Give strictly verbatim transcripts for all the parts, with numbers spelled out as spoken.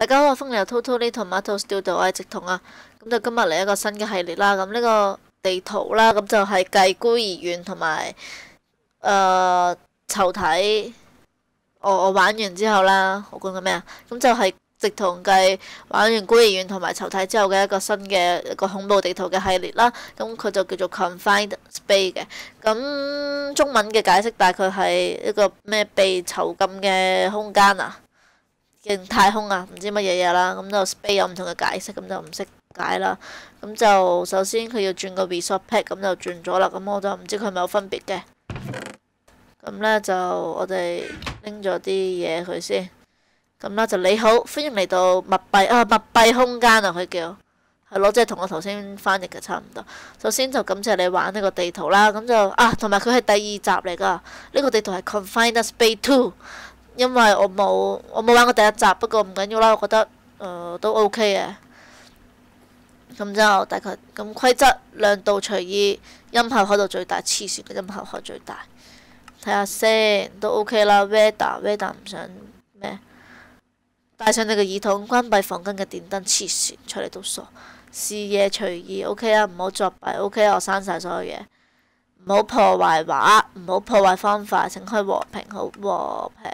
大家好，歡迎嚟到 Totally Tomato Studio，我係直彤啊。咁就今日嚟一個新嘅系列啦。咁呢個地圖啦，咁就係繼孤兒院同埋誒囚體。我我玩完之後啦，我講緊咩啊？咁就係直彤繼玩完孤兒院同埋囚體之後嘅一個新嘅一個恐怖地圖嘅系列啦。咁佢就叫做 Confined Space 嘅。咁中文嘅解釋大概係一個咩被囚禁嘅空間啊？嘅太空啊，唔知乜嘢嘢啦，咁就 space 有唔同嘅解釋，咁就唔識解啦。咁就首先佢要轉個 resort pack，咁就轉咗啦。咁我就唔知佢係咪有分別嘅。咁呢，就我哋拎咗啲嘢佢先。咁呢，就你好，歡迎嚟到密閉啊密閉空間啊，佢叫係咯，即係同我頭先翻譯嘅差唔多。首先就感謝你玩呢個地圖啦。咁就啊，同埋佢係第二集嚟㗎。呢個地圖係 Confined Space Two。因為我冇我冇玩過第一集，不過唔緊要啦，我覺得誒、呃、都 OK 嘅。咁就大概咁規則亮度隨意，音效開到最大，黐線嘅音效開最大。睇下先都 OK 啦。Weather Weather 唔想咩？戴上你個耳筒，關閉房間嘅電燈，黐線出嚟都傻。視野隨意 OK 啊，唔好作弊 OK 啊，我刪晒所有嘢。唔好破壞畫，唔好破壞方法，請開和平，好和平。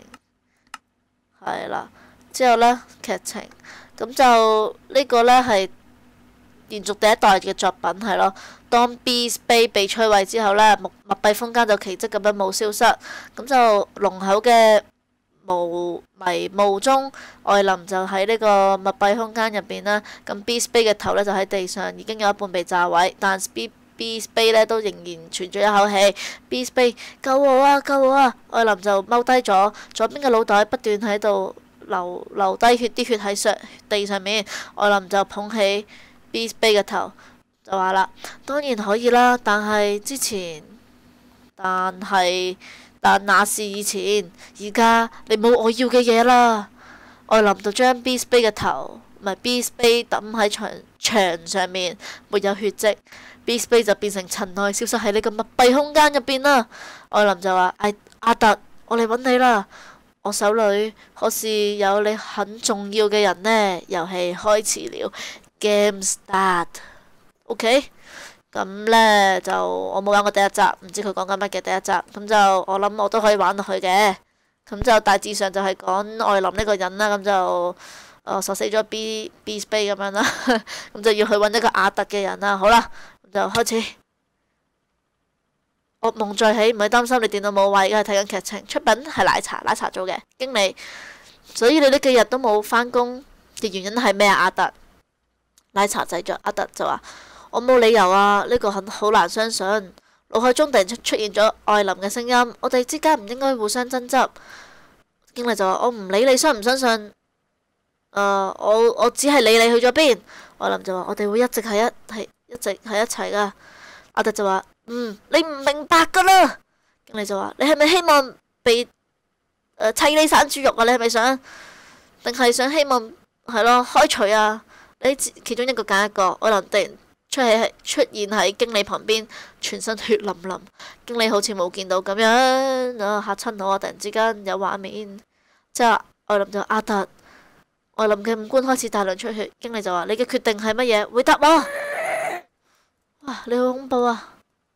係啦，之後呢，劇情，咁就呢個呢係連續第一代嘅作品係咯。當 B Space 被摧毀之後呢，密密閉空間就奇蹟咁樣冇消失，咁就濃厚嘅霧迷霧中，艾琳就喺呢個密閉空間入邊啦。咁 B Space 嘅頭呢，就喺地上，已經有一半被炸毀，但 B B Space 咧都仍然存住一口氣。B Space 救我啊救我啊！艾琳就踎低咗，左邊嘅腦袋不斷喺度流流低血，啲血喺上地上面。艾琳就捧起 B Space 嘅頭，就話啦：當然可以啦，但係之前，但係但那是以前，而家你冇我要嘅嘢啦。艾琳就將 B Space 嘅頭唔係 B Space 抌喺牆牆上面，沒有血跡。B Space 就變成塵埃，消失喺呢個密閉空間入邊啦。艾琳就話：阿阿特，我嚟揾你啦！我手裏可是有你很重要嘅人呢。遊戲開始了 ，Game Start。OK，咁呢，就我冇玩過第一集，唔知佢講緊乜嘅第一集。咁就我諗我都可以玩落去嘅。咁就大致上就係講艾琳呢個人啦。咁就誒殺死咗 B B Space 咁樣啦。咁就要去揾一個阿特嘅人啦。好啦。就開始，噩夢再起，唔使擔心，你電腦冇壞，而家係睇緊劇情。出品係奶茶，奶茶做嘅經理，所以你呢幾日都冇返工嘅原因係咩啊？阿特，奶茶製作，阿特就話：我冇理由啊，呢個很好難相信。腦海中突然出出現咗艾琳嘅聲音，我哋之間唔應該互相爭執。經理就話：我唔理你相唔相信，誒、呃，我我只係理你去咗邊。艾琳就話：我哋會一直係一係。一直喺一齊噶。阿特就話：嗯，你唔明白噶啦。經理就話：你係咪希望被誒砌你散豬肉啊？你係咪想，定係想希望係咯開除啊？你其中一個揀一個。艾琳突然出喺出現喺經理旁邊，全身血淋淋。經理好似冇見到咁樣啊，嚇親我啊！突然之間有畫面，之後艾琳就話：阿特，艾琳嘅五官開始大量出血。經理就話：你嘅決定係乜嘢？回答我。哇！你好恐怖啊！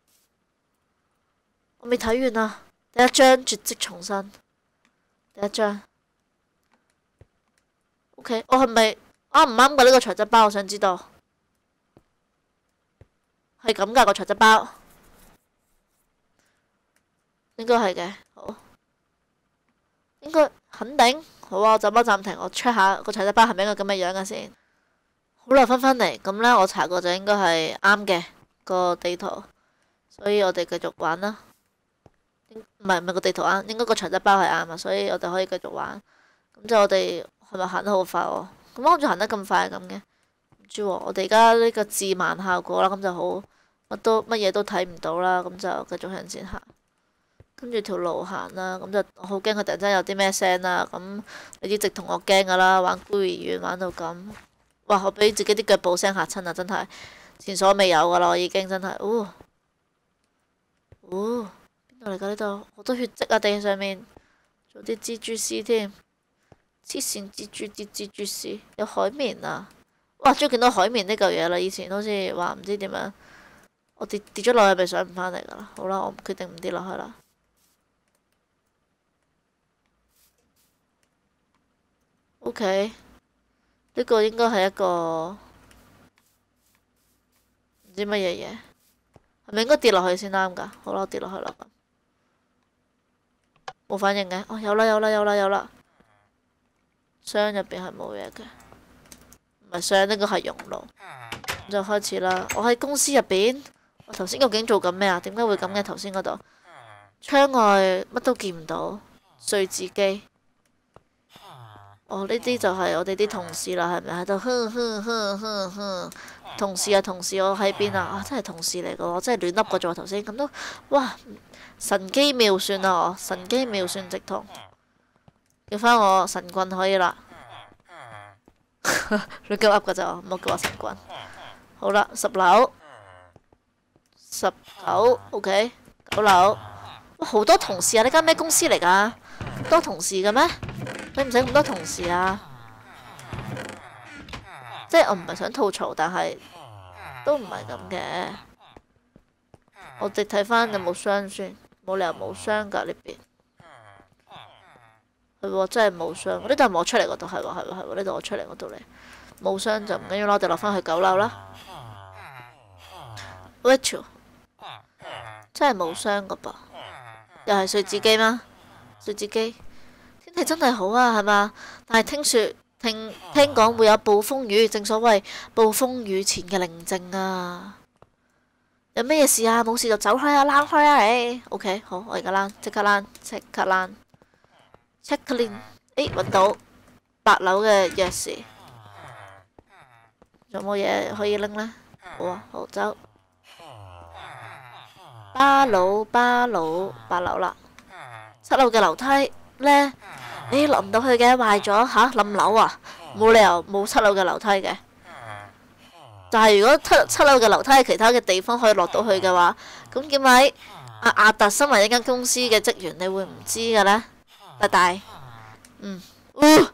我未睇完啊。第一章絕跡重生。第一章。OK，我係咪啱唔啱㗎呢個材質包？我想知道。係咁㗎個材質包。應該係嘅。好。應該肯定。好啊，我暫不暫停，我 check 下個材質包係咪應該咁嘅樣嘅先。好啦，翻返嚟，咁呢，我查過就應該係啱嘅個地圖，所以我哋繼續玩啦。唔係唔係個地圖啱，應該個材質包係啱啊，所以我哋可以繼續玩。咁就我哋係咪行得好快喎？咁我仲行得咁快咁嘅？唔知喎，我哋而家呢個自慢效果啦，咁就好乜都乜嘢都睇唔到啦，咁就繼續向前行。跟住條路行啦，咁就我好驚佢突然間有啲咩聲啦。咁你一直同我驚噶啦，玩孤兒院玩到咁。哇！我俾自己啲腳步聲嚇親啊！真係前所未有噶啦，我已經真係，哦，哦，邊度嚟噶呢度？好多血跡啊！地上面，仲有啲蜘蛛絲添。 黐線蜘蛛啲蜘蛛絲，有海綿啊！哇，終於見到海綿呢嚿嘢啦！以前好似話唔知點樣，我跌跌咗落去咪上唔返嚟噶啦。好啦，我決定唔跌落去啦。OK，呢個應該係一個唔知乜嘢嘢，係咪應該跌落去先啱㗎？好啦，我跌落去啦。冇反應嘅，哦，有啦有啦有啦有啦，箱入邊係冇嘢嘅，唔係箱，呢個係熔爐。咁就開始啦。我喺公司入邊，我頭先究竟做緊咩啊？點解會咁嘅？頭先嗰度窗外乜都見唔到，碎紙機。哦，呢啲就係我哋啲同事啦，係咪喺度？哼哼哼哼哼，同事啊同事，我喺邊啊？啊，真係同事嚟噶，我真係亂笠過咗頭先，咁都哇神機妙算啊！我神機妙算直通，叫翻我神棍可以啦。你叫噏噶咋？唔好叫我神棍。好啦，十樓，十九 ，OK， 九樓。哇，好多同事啊！呢間咩公司嚟噶？多同事嘅咩？使唔使咁多同事啊？即係我唔係想吐槽，但係都唔係咁嘅。我哋睇翻有冇箱先，冇理由冇箱㗎呢邊。係喎，真係冇箱。呢度係我出嚟嗰度，係喎係喎係喎，呢度我出嚟嗰度嚟。冇箱就唔緊要啦，我哋落翻去九樓啦。Which？ 真係冇箱㗎噃，又係碎紙機嗎？碎紙機。天氣真係好啊，係嘛？但係聽說聽聽講會有暴風雨，正所謂暴風雨前嘅寧靜啊！有咩事啊？冇事就走開啊，躝開啊你！OK， 好，我而家躝，即刻躝，即刻躝 check clean， 誒，揾到八樓嘅鑰匙，仲有冇嘢可以拎呢？好啊，好走。八樓，八樓，八樓啦，七樓嘅樓梯呢？你落唔到去嘅，壞咗吓，冧樓啊！冇理由冇七樓嘅樓梯嘅。但係如果七七樓嘅樓梯喺其他嘅地方可以落到去嘅話，咁點解阿阿達身為一間公司嘅職員，你會唔知嘅呢？大大，嗯，呃、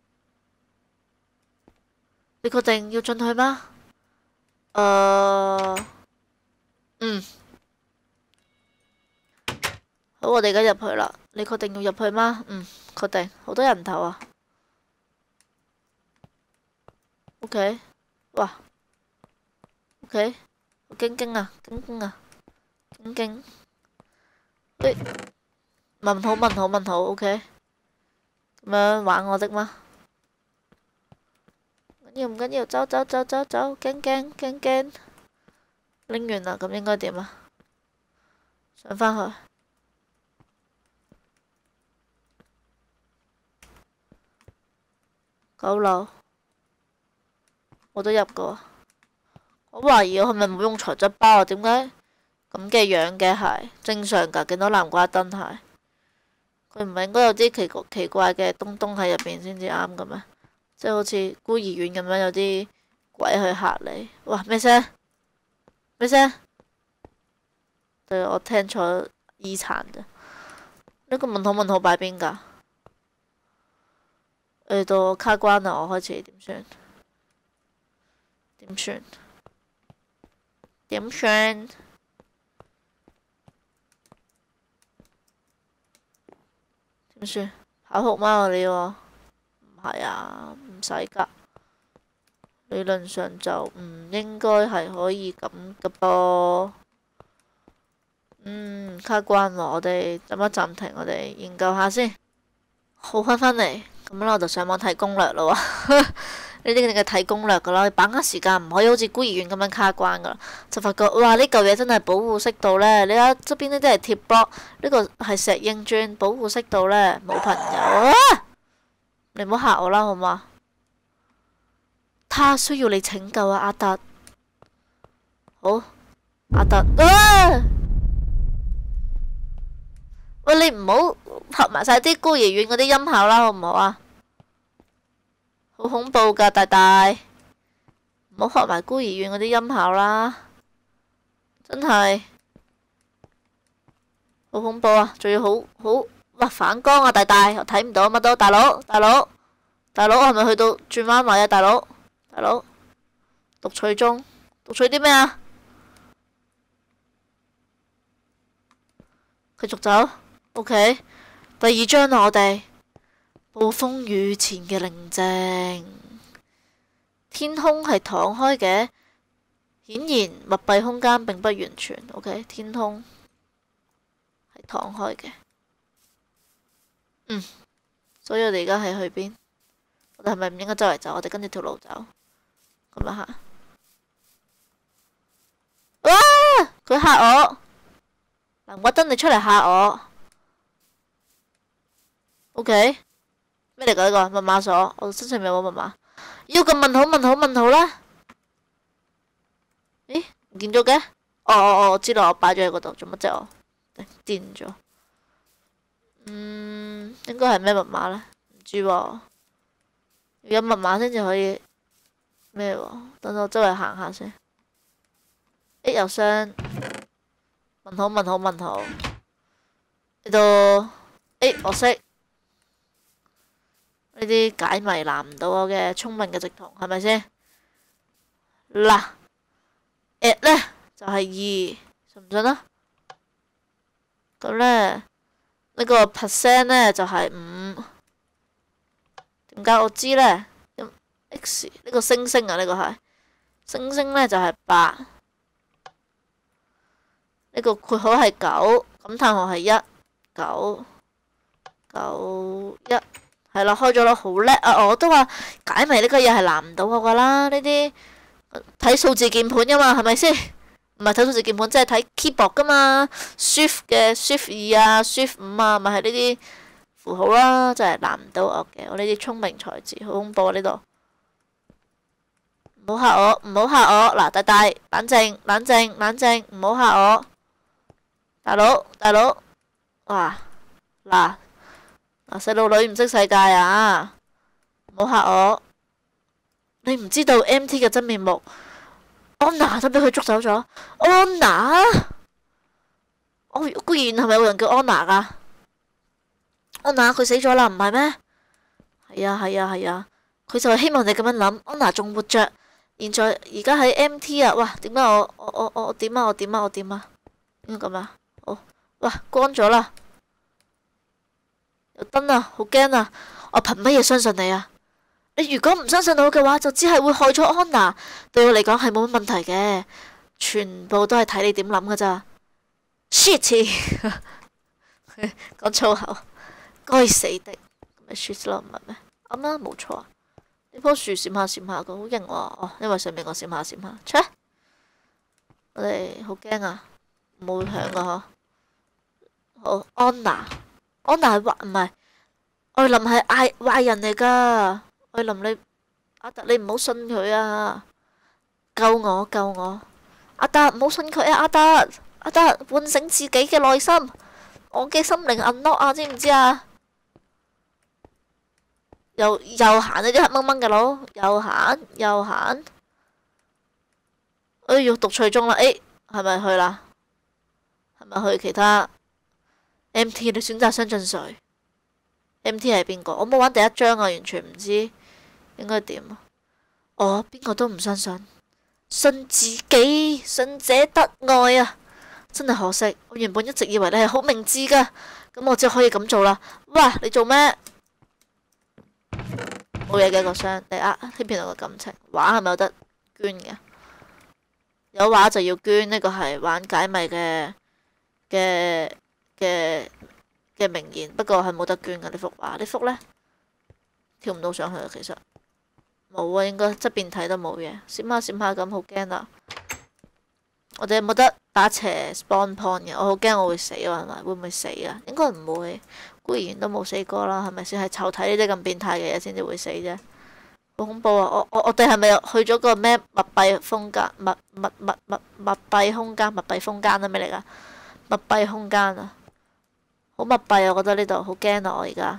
你確定要進去嗎？誒、呃，嗯，好，我哋而家入去啦。你確定要入去嗎？嗯。確定，好多人頭啊 ！OK， 哇 ！OK， 好驚驚啊，驚驚啊，驚驚！誒，問好問好問好 ，OK， 咁樣玩我的嗎？唔緊要唔緊要，走走走走走，驚驚驚驚！拎完啦，咁應該點啊？上返去。九樓，我都入過。我懷疑我係咪冇用材質包啊？點解咁嘅樣嘅係正常㗎？見到南瓜燈係，佢唔係應該有啲奇奇怪嘅東東喺入邊先至啱嘅咩？即係好似孤兒院咁樣有啲鬼去嚇你。哇！咩聲？咩聲？對，我聽錯耳殘咋。呢個問號問號擺邊㗎？去到卡關啦，我開始點算？點算？點算？點算？跑酷嗎我哋喎？唔係啊，唔使㗎。理論上就唔應該係可以咁嘅噃。嗯，卡關喎，我哋暫一暫停，我哋研究下先。好，翻返嚟。咁啦，我就上網睇攻略咯喎，呢啲你嘅睇攻略噶啦，把握時間唔可以好似孤兒院咁樣卡關噶啦，就發覺哇呢嚿嘢真係保護色度呢。你睇側邊呢啲係鐵 block，呢個係石英磚，保護色度呢，冇朋友啊！你唔好嚇我啦，好嘛？他需要你拯救啊，阿達。好，阿達啊！喂，你唔好合埋晒啲孤兒院嗰啲音效啦，好唔好啊？好恐怖噶，大大，唔好學埋孤兒院嗰啲音效啦，真係好恐怖啊！仲要好好哇反光啊，大大，我睇唔到乜都，大佬大佬大佬，我係咪去到轉彎位啊？大佬，大佬，讀取中，讀取啲咩啊？繼續走 ，OK。第二章啦，我哋暴風雨前嘅寧靜，天空係敞開嘅，顯然密閉空間並不完全。OK， 天空係敞開嘅。嗯，所以我哋而家係去邊？我哋係咪唔應該周圍走？我哋跟住條路走，咁樣行。哇！佢嚇我，南瓜燈你出嚟嚇我。OK， 咩嚟㗎呢個密碼鎖？我身上面有冇密碼？要個問號問號問號啦。咦？唔見咗嘅？哦哦哦，我知道，我擺咗喺嗰度，做乜啫我？癲咗。嗯，應該係咩密碼呢？唔知喎。有密碼先至可以咩喎？等我周圍行下先。誒，郵箱問號問號問號呢度。誒，我識呢啲解謎難唔到我嘅聰明嘅直筒，係咪先？嗱 ，at 呢就係二，信唔信啊？咁呢，呢個 percent 呢就係五。點解我知呢？咁 x 呢個星星啊，呢個係星星呢就係八。呢個括號係九，感嘆號係一，九九一，係啦，開咗咯，好叻啊！我都話解謎呢個嘢係難唔到我噶啦，呢啲睇數字鍵盤噶嘛，係咪先？唔係睇數字鍵盤，即係睇 keyboard 噶嘛 ，shift 嘅 shift 二啊，shift 五啊，咪係呢啲符號啦，真係難唔到我嘅。我呢啲聰明才智，好恐怖啊！呢度唔好嚇我，唔好嚇我，嗱，大大冷靜冷靜冷靜，唔好嚇我。大佬，大佬，哇，嗱，嗱細路女唔識世界啊，唔好嚇我。你唔知道 M T 嘅真面目，安娜都俾佢捉走咗。安娜，我居然係咪有人叫安娜噶？安娜佢死咗啦，唔係咩？係啊係啊係啊，佢就係希望你咁樣諗。安娜仲活着，現在而家喺 M T 啊，哇，點解我我我我點啊我點啊我點啊？點解咁啊？好，哇，光咗啦，有燈啊，好驚啊！我憑乜嘢相信你啊？你如果唔相信我嘅話，就只係會害咗安娜。對我嚟講係冇乜問題嘅，全部都係睇你點諗噶咋。shit， 講粗口，該死的，咪 shit 咯，唔係咩？啱啦，冇錯啊。呢棵樹閃下閃下嘅，好勁喎。哦，因為上面我閃下閃下，切，我哋好驚啊，冇響噶嗬。好，安娜，安娜係壞唔係？艾琳係壞壞人嚟噶。艾琳你阿特你唔好信佢啊！救我救我！阿特唔好信佢啊！阿特阿特喚醒自己嘅內心，我嘅心靈 unlock 啊，知唔知啊？又又行呢啲黑掹掹嘅佬，又行又行。哎唷，讀取中啦！誒，係咪去啦？係咪去其他 M T？ 你選擇相信誰 ？M T 係邊個？我冇玩第一章啊，完全唔知應該點啊！我邊個都唔相信，信自己，信者得愛啊！真係可惜，我原本一直以為你係好明智噶，咁我只可以咁做啦。哇！你做咩？冇嘢嘅個箱，你呃欺騙我嘅感情。畫係咪有得捐嘅？有畫就要捐，呢個係玩解謎嘅嘅嘅嘅名言。不過係冇得捐嘅呢幅畫，呢幅呢，跳唔到上去啊！其實冇啊，應該側邊睇都冇嘢，閃下閃下咁，好驚啊！我哋有冇得打斜 spawn point 嘅？我好驚我會死啊，係咪？會唔會死啊？應該唔會，孤兒院都冇死過啦，係咪先？係囚體呢啲咁變態嘅嘢先至會死啫，好恐怖啊！我我我哋係咪去咗個咩密閉空間？密密密密密閉空間？密閉空間啊？咩嚟噶？密閉空間啊！好密閉啊！我覺得呢度好驚啊！我而家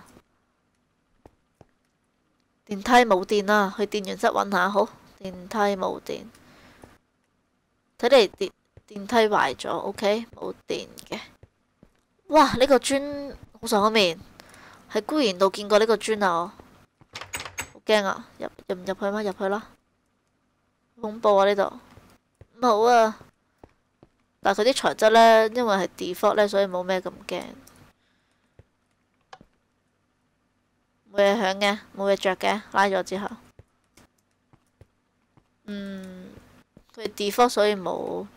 電梯冇電啦，去電源室揾下好。電梯冇電。睇嚟電電梯壞咗 ，OK， 冇電嘅。哇！呢個磚好上面，喺孤兒度見過呢個磚啊！ 驚啊！入入唔入去嗎？入去啦！恐怖啊呢度，唔好啊！但係佢啲材質呢，因為係 default 呢，所以冇咩咁驚。冇嘢響嘅，冇嘢着嘅，拉咗之後，嗯，佢 default 所以冇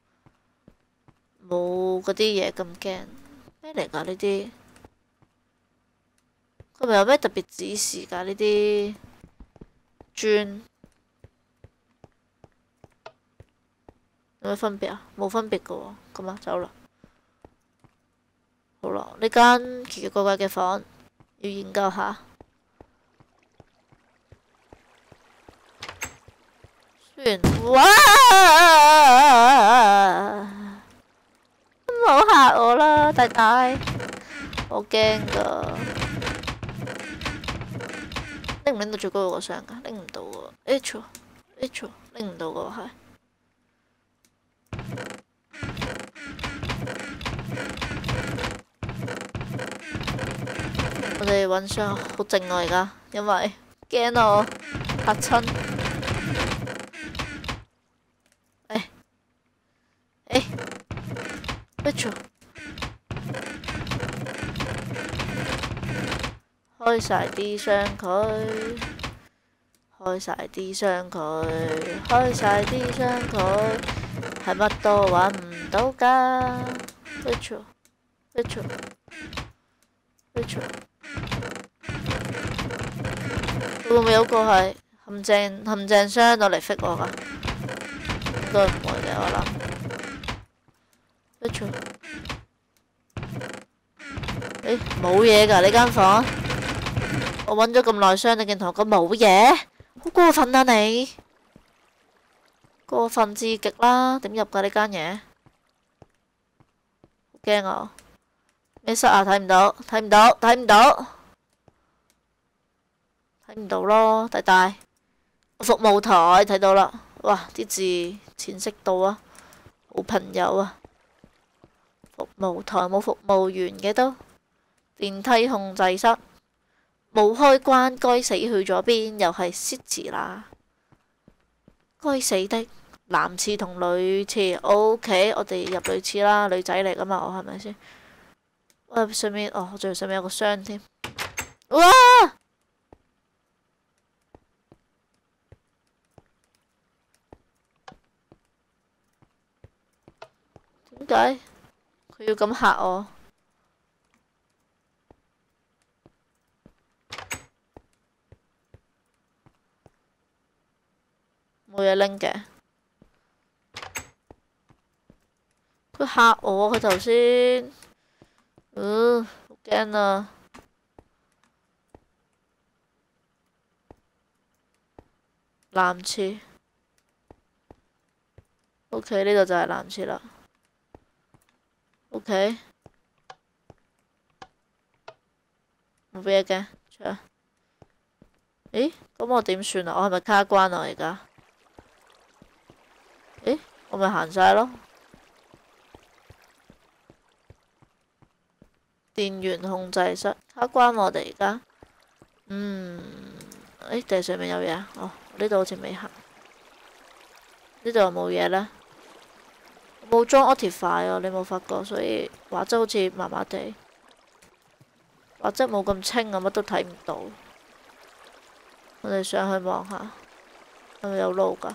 冇嗰啲嘢咁驚。咩嚟㗎呢啲？佢咪有咩特別指示㗎呢啲磚？有咩分別啊？冇分別㗎喎，咁啊走啦。好啦，呢間奇奇怪怪嘅房要研究下。雖然哇，唔好嚇我啦，大大，我驚㗎。拎唔拎到最高嗰個箱㗎？拎唔到喎 ，H H 拎唔到㗎係。我哋揾箱好靜啊而家，因為驚我嚇親。誒誒 ，H 開晒啲箱佢，開晒啲箱佢，開晒啲箱佢，係乜都揾唔到㗎。H H H， 會唔會有個係陷阱陷阱箱攞嚟 fit 我㗎？應該唔會嘅，我諗。H， 誒冇嘢㗎呢間房。我揾咗咁耐箱，你竟然同我講冇嘢，好過分啊你！過分至極啦，點入㗎呢間嘢？好驚啊！咩室啊？睇唔到，睇唔到，睇唔到，睇唔到咯，大大。服務台睇到啦，哇！啲字淺色到啊，好朋友啊。服務台冇服務員嘅都。電梯控制室。冇開關，該死去咗邊？又係 City 啦，該死的男廁同女廁 ，OK， 我哋入女廁啦，女仔嚟噶嘛，我係咪先？喂，上面哦，仲上面有個箱添，哇！點解佢要咁嚇我？冇嘢拎嘅，佢嚇我，佢頭先，嗯，好驚啊！男廁 ，OK， 呢度就係男廁啦。OK， 冇嘢嘅，出啊！咦，咁我點算啊？我係咪卡關啊？而家？誒，我咪行晒咯。電源控制室卡關我哋而家。嗯，誒，地上面有嘢。哦，呢度好似未行。呢度有冇嘢呢？冇裝 Optify 啊，你冇發覺，所以畫質好似麻麻地。畫質冇咁清啊，乜都睇唔到。我哋上去望下，係咪有路㗎？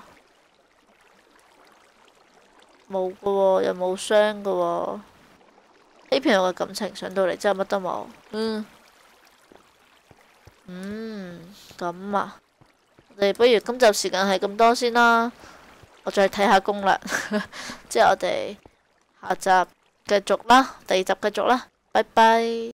冇㗎喎，又冇傷㗎喎。呢片我嘅感情上到嚟真係乜都冇。嗯。嗯，咁啊。我哋不如今集時間係咁多先啦。我再睇下攻略。之後我哋下集繼續啦，第二集繼續啦。拜拜。